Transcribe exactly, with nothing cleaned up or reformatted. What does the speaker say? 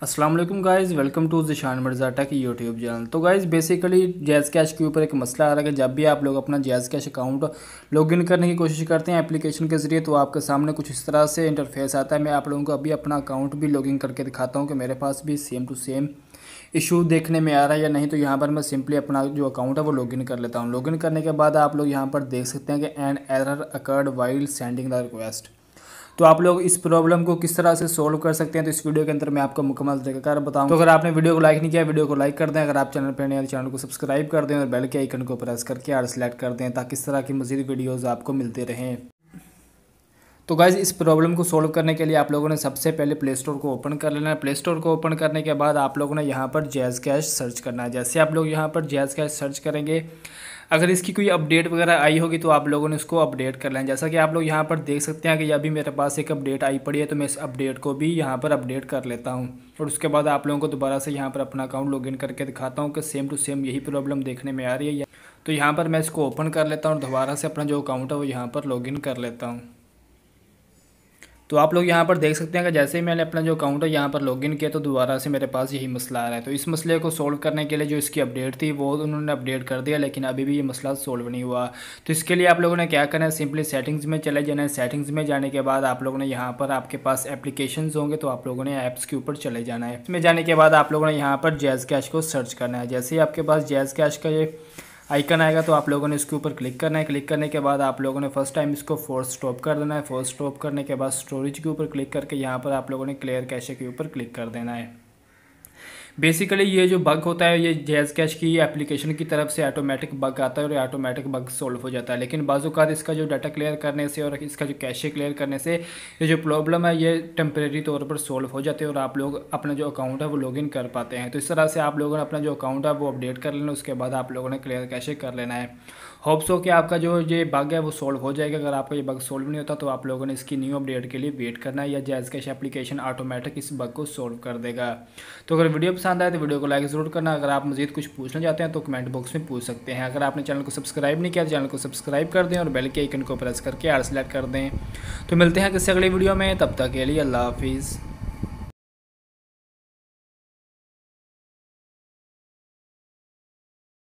अस्सलाम वालेकुम guys, welcome to Zeeshan Mirza tech YouTube channel. तो गाइज़ बेसिकली जैज़ कैश के ऊपर एक मसला आ रहा है कि जब भी आप लोग अपना जैज़ कैश अकाउंट लॉगिन करने की कोशिश करते हैं एप्लीकेशन के ज़रिए, तो आपके सामने कुछ इस तरह से इंटरफेस आता है। मैं आप लोगों को अभी अपना अकाउंट भी लॉगिन करके दिखाता हूँ कि मेरे पास भी सेम टू सेम इशू देखने में आ रहा है या नहीं। तो यहाँ पर मैं सिंपली अपना जो अकाउंट है वो लॉगिन कर लेता हूँ। लॉगिन करने के बाद आप लोग यहाँ पर देख सकते हैं कि an error occurred while sending the request. तो आप लोग इस प्रॉब्लम को किस तरह से सोल्व कर सकते हैं, तो इस वीडियो के अंदर मैं आपको मुकम्मल तरीका बताऊं। तो अगर आपने वीडियो को लाइक नहीं किया, वीडियो को लाइक कर दें। अगर आप चैनल पर नए हैं तो चैनल को सब्सक्राइब कर दें और बेल के आइकन को प्रेस करके आर सेलेक्ट कर दें, ताकि इस तरह की मज़ीद वीडियोज़ आपको मिलते रहें। तो गाइज़ इस प्रॉब्लम को सोल्व करने के लिए आप लोगों ने सबसे पहले प्ले स्टोर को ओपन कर लेना है। प्ले स्टोर को ओपन करने के बाद आप लोगों ने यहाँ पर जैज़ कैश सर्च करना है। जैसे आप लोग यहाँ पर जैज़ कैश सर्च करेंगे, अगर इसकी कोई अपडेट वगैरह आई होगी तो आप लोगों ने इसको अपडेट कर लें। जैसा कि आप लोग यहाँ पर देख सकते हैं कि अभी मेरे पास एक अपडेट आई पड़ी है, तो मैं इस अपडेट को भी यहाँ पर अपडेट कर लेता हूँ। और उसके बाद आप लोगों को दोबारा से यहाँ पर अपना अकाउंट लॉगिन करके दिखाता हूँ कि सेम टू सेम यही प्रॉब्लम देखने में आ रही है। तो यहाँ पर मैं इसको ओपन कर लेता हूँ और दोबारा से अपना जो अकाउंट है वो यहाँ पर लॉगिन कर लेता हूँ। तो आप लोग यहाँ पर देख सकते हैं कि जैसे ही मैंने अपना जो अकाउंट है यहाँ पर लॉगिन किया, तो दोबारा से मेरे पास यही मसला आ रहा है। तो इस मसले को सोल्व करने के लिए जो इसकी अपडेट थी वो उन्होंने अपडेट कर दिया, लेकिन अभी भी ये मसला सोल्व नहीं हुआ। तो इसके लिए आप लोगों ने क्या करना है, सिंपली सेटिंग्स में चले जाना है। सेटिंग्स में जाने के बाद आप लोगों ने यहाँ पर आपके पास एप्लीकेशंस होंगे, तो आप लोगों ने ऐप्स के ऊपर चले जाना है। इसमें जाने के बाद आप लोगों ने यहाँ पर जैज़ कैश को सर्च करना है। जैसे ही आपके पास जैज़ कैश का ये आइकन आएगा तो आप लोगों ने इसके ऊपर क्लिक करना है। क्लिक करने के बाद आप लोगों ने फर्स्ट टाइम इसको फोर्स स्टॉप कर देना है। फोर्स स्टॉप करने के बाद स्टोरेज के ऊपर क्लिक करके यहाँ पर आप लोगों ने क्लियर कैशे के ऊपर क्लिक कर देना है। बेसिकली ये जो बग होता है ये जैज़ कैश की एप्लीकेशन की तरफ से ऑटोमेटिक बग आता है और ऑटोमेटिक बग सॉल्व हो जाता है। लेकिन बाज़-औक़ात इसका जो डाटा क्लियर करने से और इसका जो कैशे क्लियर करने से ये जो प्रॉब्लम है ये टेम्परेरी तौर पर सॉल्व हो जाते हैं और आप लोग अपना जो अकाउंट है वो लॉगिन कर पाते हैं। तो इस तरह से आप लोगों ने अपना जो अकाउंट है वो अपडेट कर लेना, उसके बाद आप लोगों ने क्लियर कैशे कर लेना है। होप्स हो कि आपका जो ये बग है वो सॉल्व हो जाएगा। अगर आपका ये बग सॉल्व नहीं होता तो आप लोगों ने इसकी न्यू अपडेट के लिए वेट करना है, या जैज़ कैश एप्लीकेशन ऑटोमेटिक इस बग को सॉल्व कर देगा। तो अगर वीडियो पसंद आए तो वीडियो को लाइक ज़रूर करना। अगर आप मज़ीद कुछ पूछना चाहते हैं तो कमेंट बॉक्स में पूछ सकते हैं। अगर आपने चैनल को सब्सक्राइब नहीं किया तो चैनल को सब्सक्राइब कर दें और बेल के आइकन को प्रेस करके आल सेलेक्ट कर दें। तो मिलते हैं किसी अगली वीडियो में, तब तक के लिए अल्लाह हाफिज़।